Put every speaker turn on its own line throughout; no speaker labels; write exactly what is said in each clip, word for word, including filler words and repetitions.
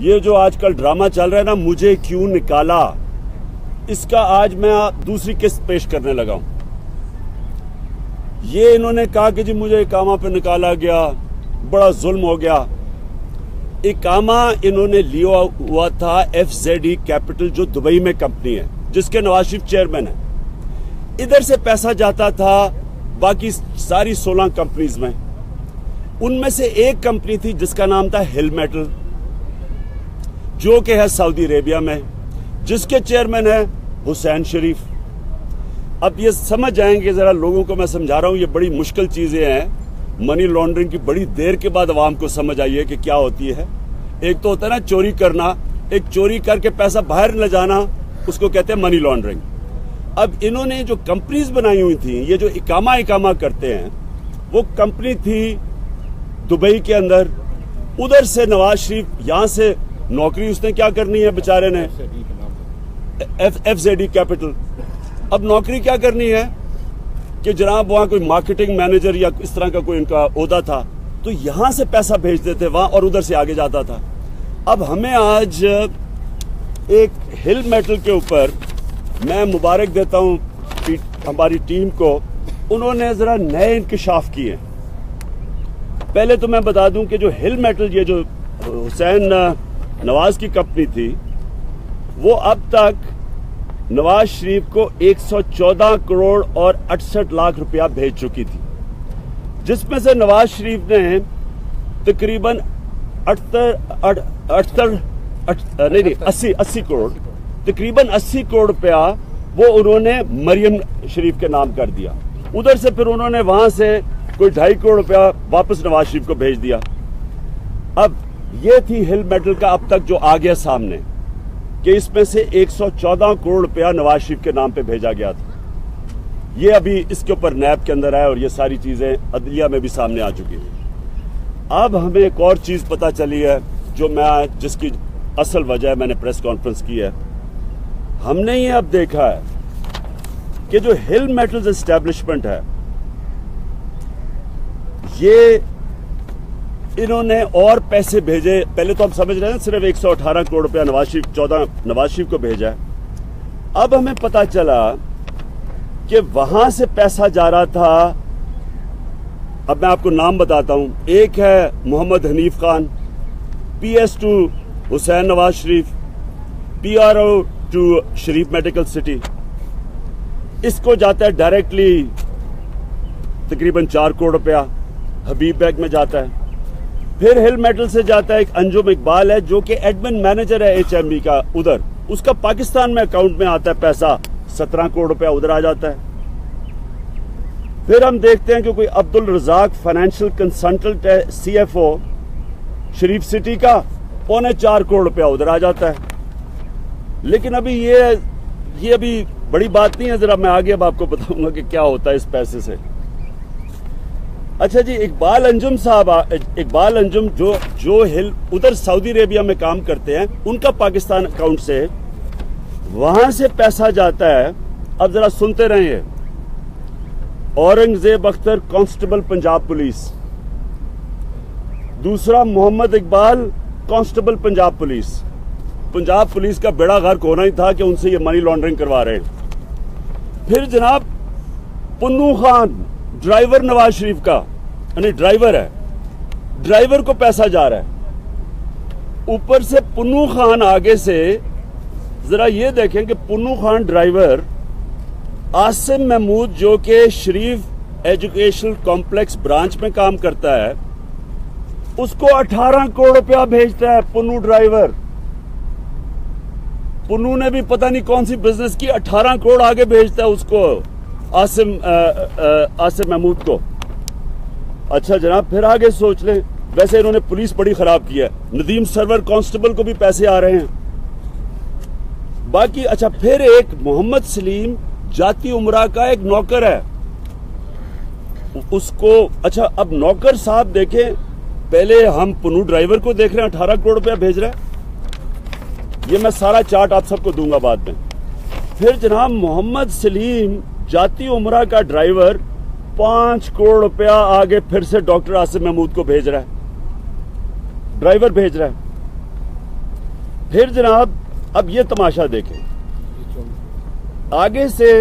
ये जो आजकल ड्रामा चल रहा है ना, मुझे क्यों निकाला, इसका आज मैं दूसरी किस्त पेश करने लगा हूं। ये इन्होंने कहा कि जी मुझे इकामा पे निकाला गया, बड़ा जुल्म हो गया। इकामा इन्होंने लिया हुआ था एफ जेड ई कैपिटल, जो दुबई में कंपनी है, जिसके नवाज शरीफ चेयरमैन है। इधर से पैसा जाता था बाकी सारी सोलह कंपनीज में। उनमें से एक कंपनी थी जिसका नाम था हिल मेटल, जो कि है सऊदी अरेबिया में, जिसके चेयरमैन है हुसैन शरीफ। अब ये समझ जाएंगे, जरा लोगों को मैं समझा रहा हूं, ये बड़ी मुश्किल चीजें हैं। मनी लॉन्ड्रिंग की बड़ी देर के बाद आवाम को समझ आई है कि क्या होती है। एक तो होता है ना चोरी करना, एक चोरी करके पैसा बाहर ले जाना, उसको कहते हैं मनी लॉन्ड्रिंग। अब इन्होंने जो कंपनीज बनाई हुई थी, ये जो इकामा इकामा करते हैं, वो कंपनी थी दुबई के अंदर। उधर से नवाज शरीफ, यहां से नौकरी उसने क्या करनी है बेचारे ने, एफ जेड ई कैपिटल। अब नौकरी क्या करनी है कि जनाब वहां कोई मार्केटिंग मैनेजर या इस तरह का कोई इनका ओहदा था, तो यहां से पैसा भेज देते वहां और उधर से आगे जाता था। अब हमें आज एक हिल मेटल के ऊपर मैं मुबारक देता हूं हमारी टीम को, उन्होंने जरा नए इंकशाफ किए। पहले तो मैं बता दूं कि जो हिल मेटल, ये जो हुसैन नवाज की कंपनी थी, वो अब तक नवाज शरीफ को एक सौ चौदह करोड़ और अड़सठ लाख रुपया भेज चुकी थी, जिसमें से नवाज शरीफ ने तकरीबन अठहत्तर अठहत्तर नहीं नहीं अस्सी अस्सी करोड़ तकरीबन अस्सी करोड़ रुपया वो उन्होंने मरियम शरीफ के नाम कर दिया। उधर से फिर उन्होंने वहां से कोई ढाई करोड़ रुपया वापस नवाज शरीफ को भेज दिया। अब ये थी हिल मेटल का अब तक जो आ गया सामने, कि इसमें से एक सौ चौदह करोड़ रुपया नवाज शरीफ के नाम पे भेजा गया था। ये अभी इसके ऊपर नैब के अंदर है और ये सारी चीजें अदलिया में भी सामने आ चुकी हैं। अब हमें एक और चीज पता चली है, जो मैं जिसकी असल वजह मैंने प्रेस कॉन्फ्रेंस की है। हमने ये अब देखा है कि जो हिल मेटल्स एस्टेब्लिशमेंट है, ये इन्होंने और पैसे भेजे। पहले तो हम समझ रहे हैं सिर्फ एक सौ अठारह करोड़ रुपया नवाज शरीफ चौदह नवाज शरीफ को भेजा है। अब हमें पता चला कि वहां से पैसा जा रहा था। अब मैं आपको नाम बताता हूं। एक है Mohammad Hanif Khan, P S to Hussain Nawaz Sharif, P R O to Sharif medical city. इसको जाता है डायरेक्टली तकरीबन चार करोड़ रुपया, हबीब बैंक में जाता है। फिर हिल मेटल से जाता है एक अंजुम इकबाल है, जो कि एडमिन मैनेजर है एच एम बी का, उधर उसका पाकिस्तान में अकाउंट में आता है पैसा, सत्रह करोड़ रुपया उधर आ जाता है। फिर हम देखते हैं कि कोई अब्दुल रजाक फाइनेंशियल कंसल्टेंट है, सी एफ ओ शरीफ सिटी का, पौने चार करोड़ रुपया उधर आ जाता है। लेकिन अभी ये ये अभी बड़ी बात नहीं है, जरा मैं आगे अब आपको बताऊंगा कि क्या होता है इस पैसे से। अच्छा जी, इकबाल अंजुम साहब, इकबाल अंजुम जो जो हिल उधर सऊदी अरेबिया में काम करते हैं, उनका पाकिस्तान अकाउंट से वहां से पैसा जाता है। अब जरा सुनते रहिए। Aurangzeb Akhtar, constable Punjab police. दूसरा Mohammad Iqbal, constable Punjab police. Punjab police का बेड़ा गर्क होना ही था कि उनसे ये मनी लॉन्ड्रिंग करवा रहे हैं। फिर जनाब पुन्नू खान, ड्राइवर नवाज शरीफ का, यानी ड्राइवर है, ड्राइवर को पैसा जा रहा है। ऊपर से पुन्नू खान आगे से, जरा ये देखें कि पुन्नू खान ड्राइवर आसिम महमूद, जो कि शरीफ एजुकेशनल कॉम्प्लेक्स ब्रांच में काम करता है, उसको अठारह करोड़ रुपया भेजता है पुन्नू ड्राइवर। पुन्नू ने भी पता नहीं कौन सी बिजनेस की, अठारह करोड़ आगे भेजता है उसको, आसिम आसिम महमूद को। अच्छा जनाब, फिर आगे सोच लें। वैसे इन्होंने पुलिस बड़ी खराब की है। नदीम सरवर कांस्टेबल को भी पैसे आ रहे हैं बाकी। अच्छा, फिर एक मोहम्मद सलीम जाती उमरा का एक नौकर है, उसको, अच्छा अब नौकर साहब देखें, पहले हम पुन्नू ड्राइवर को देख रहे हैं अठारह करोड़ रुपया भेज रहा है। ये मैं सारा चार्ट आप सबको दूंगा बाद में। फिर जनाब मोहम्मद सलीम जाती उमरा का ड्राइवर पांच करोड़ रुपया आगे फिर से डॉक्टर आसिम महमूद को भेज रहा है, ड्राइवर भेज रहा है। फिर जनाब अब ये तमाशा देखें, आगे से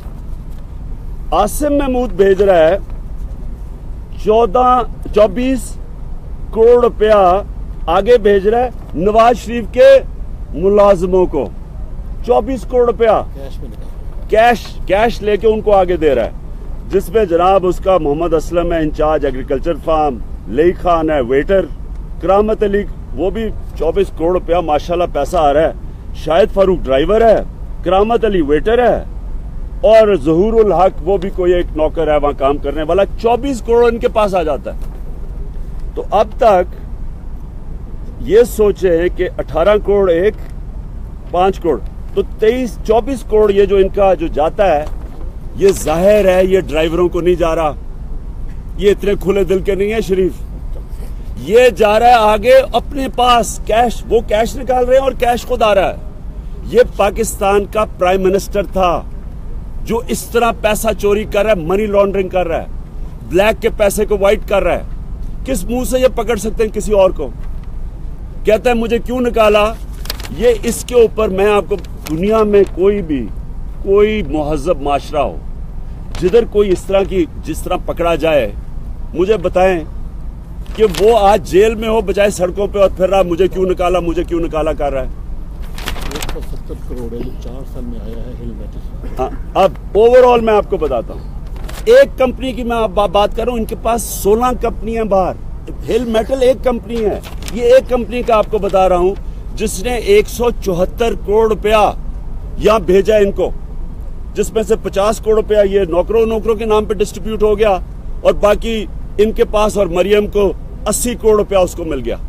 आसिम महमूद भेज रहा है चौदह चौबीस करोड़ रुपया आगे भेज रहा है नवाज शरीफ के मुलाजमों को। चौबीस करोड़ रुपया
कैश में
कैश कैश लेके उनको आगे दे रहा है, जिसमें जनाब उसका मोहम्मद असलम है इंचार्ज एग्रीकल्चर फार्म, लई खान है वेटर, करामत अली वो भी चौबीस करोड़ रुपया माशाल्लाह पैसा आ रहा है, शाहिद फारूक ड्राइवर है, करामत अली वेटर है और जहूरुल हक वो भी कोई एक नौकर है वहां काम करने वाला। चौबीस करोड़ इनके पास आ जाता है। तो अब तक ये सोचे कि अठारह करोड़ एक पांच करोड़ तो तेईस चौबीस करोड़ ये जो इनका जो जाता है, ये जाहिर है ये ड्राइवरों को नहीं जा रहा, ये इतने खुले दिल के नहीं है शरीफ, ये जा रहा है आगे अपने पास कैश, वो कैश निकाल रहे हैं और कैश खुद आ रहा है। ये पाकिस्तान का प्राइम मिनिस्टर था जो इस तरह पैसा चोरी कर रहा है, मनी लॉन्ड्रिंग कर रहा है, ब्लैक के पैसे को व्हाइट कर रहा है। किस मुंह से ये पकड़ सकते हैं किसी और को? कहता है मुझे क्यों निकाला? ये इसके ऊपर मैं आपको, दुनिया में कोई भी कोई मुहज़्ज़ब माशरा हो जिधर कोई इस तरह की जिस तरह पकड़ा जाए, मुझे बताएं कि वो आज जेल में हो बजाय सड़कों पे और फिर रहा मुझे क्यों निकाला मुझे क्यों निकाला कर रहा है।
एक सौ सत्तर करोड़ है जो चार साल में आया है हिल मेटल।
हाँ, अब ओवरऑल मैं आपको बताता हूँ, एक कंपनी की मैं बा, बात कर रहा हूँ, इनके पास सोलह कंपनियां बाहर, हिल मेटल एक कंपनी है, ये एक कंपनी का आपको बता रहा हूँ जिसने एक सौ चौहत्तर करोड़ रुपया यहां भेजा इनको, जिसमें से पचास करोड़ रुपया ये नौकरों नौकरों के नाम पे डिस्ट्रीब्यूट हो गया और बाकी इनके पास और मरियम को अस्सी करोड़ रुपया उसको मिल गया।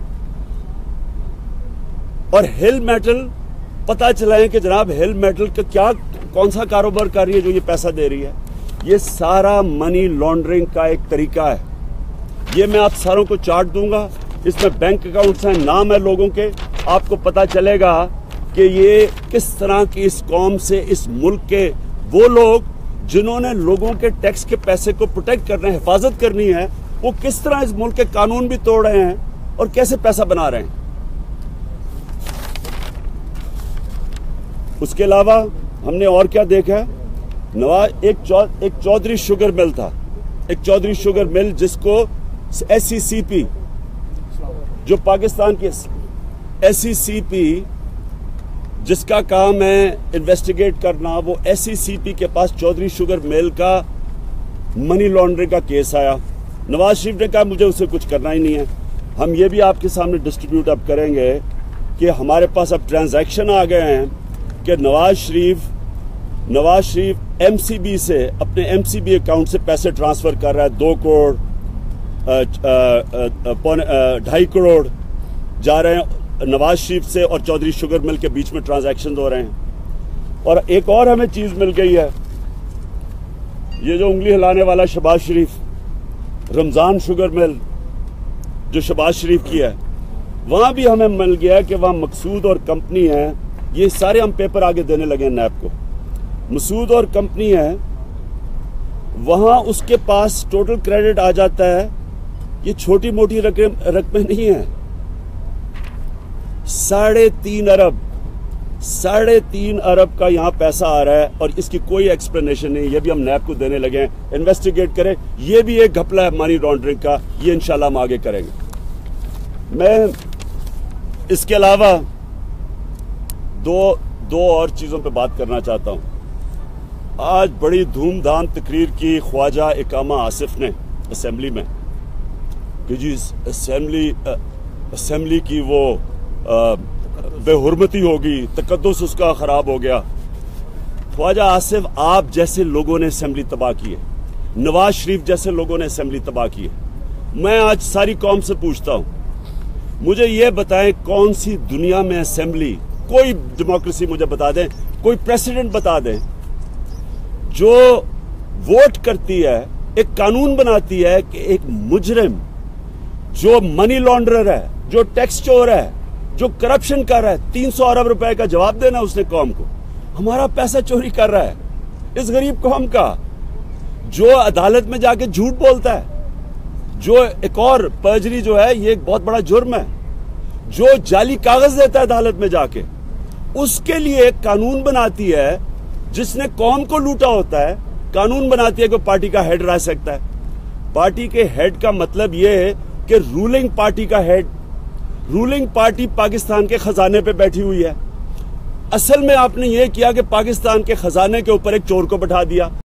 और हिल मेटल पता चला है कि जनाब हिल मेटल का क्या कौन सा कारोबार कर रही है जो ये पैसा दे रही है, ये सारा मनी लॉन्ड्रिंग का एक तरीका है। ये मैं आप सारों को चार्ट दूंगा, इसमें बैंक अकाउंट्स हैं, नाम है लोगों के, आपको पता चलेगा कि ये किस तरह की इस कौम से, इस मुल्क के वो लोग जिन्होंने लोगों के टैक्स के पैसे को प्रोटेक्ट करना है, हिफाजत करनी है, वो किस तरह इस मुल्क के कानून भी तोड़ रहे हैं और कैसे पैसा बना रहे हैं। उसके अलावा हमने और क्या देखा है, नवाज एक चौ, एक चौधरी शुगर मिल था, एक चौधरी शुगर मिल जिसको एस सी सी पी जो पाकिस्तान की एस सी सी पी जिसका काम है इन्वेस्टिगेट करना, वो एस सी सी पी के पास चौधरी शुगर मिल का मनी लॉन्ड्रिंग का केस आया। नवाज शरीफ ने कहा मुझे उससे कुछ करना ही नहीं है। हम ये भी आपके सामने डिस्ट्रीब्यूट अब करेंगे कि हमारे पास अब ट्रांजैक्शन आ गए हैं कि Nawaz Sharif Nawaz Sharif M C B से, अपने एम सी बी अकाउंट से पैसे ट्रांसफर कर रहा है, दो करोड़ ढाई करोड़ जा रहे हैं नवाज शरीफ से और चौधरी शुगर मिल के बीच में ट्रांजैक्शन हो रहे हैं। और एक और हमें चीज मिल गई है, ये जो उंगली हिलाने वाला शहबाज शरीफ, रमजान शुगर मिल जो शहबाज शरीफ की है, वहां भी हमें मिल गया कि वहां मकसूद और कंपनी है, ये सारे हम पेपर आगे देने लगे नैब को, मसूद और कंपनी है, वहां उसके पास टोटल क्रेडिट आ जाता है, ये छोटी मोटी रकम रकमें नहीं है, साढ़े तीन अरब साढ़े तीन अरब का यहां पैसा आ रहा है और इसकी कोई एक्सप्लेनेशन नहीं। ये भी हम नैब को देने लगे हैं, इन्वेस्टिगेट करें। ये भी एक घपला है मनी लॉन्ड्रिंग का, ये इंशाल्लाह हम आगे करेंगे। मैं इसके अलावा दो दो और चीजों पे बात करना चाहता हूं। आज बड़ी धूमधाम तकरीर की ख्वाजा इकामा आसिफ ने असेंबली में कि जी असेंबली असेंबली की वो बेहुरमती होगी, तकद्दुस उसका खराब हो गया। ख्वाजा आसिफ, आप जैसे लोगों ने असेंबली तबाह की है, नवाज शरीफ जैसे लोगों ने असेंबली तबाह की है। मैं आज सारी कौम से पूछता हूं, मुझे ये बताएं कौन सी दुनिया में असेंबली, कोई डेमोक्रेसी मुझे बता दें, कोई प्रेसिडेंट बता दें जो वोट करती है, एक कानून बनाती है कि एक मुजरिम जो मनी लॉन्ड्रर है, जो टैक्स चोर है, जो करप्शन कर रहा है, तीन सौ अरब रुपए का जवाब देना उसने कौम को, हमारा पैसा चोरी कर रहा है इस गरीब कौम का, जो अदालत में जाके झूठ बोलता है, जो एक और पर्जरी जो है ये एक बहुत बड़ा जुर्म है, जो जाली कागज देता है अदालत में जाके, उसके लिए एक कानून बनाती है। जिसने कौम को लूटा होता है कानून बनाती है कि पार्टी का हेड रह सकता है। पार्टी के हेड का मतलब यह है कि रूलिंग पार्टी का हेड, रूलिंग पार्टी पाकिस्तान के खजाने पे बैठी हुई है। असल में आपने यह किया कि पाकिस्तान के खजाने के ऊपर एक चोर को बैठा दिया।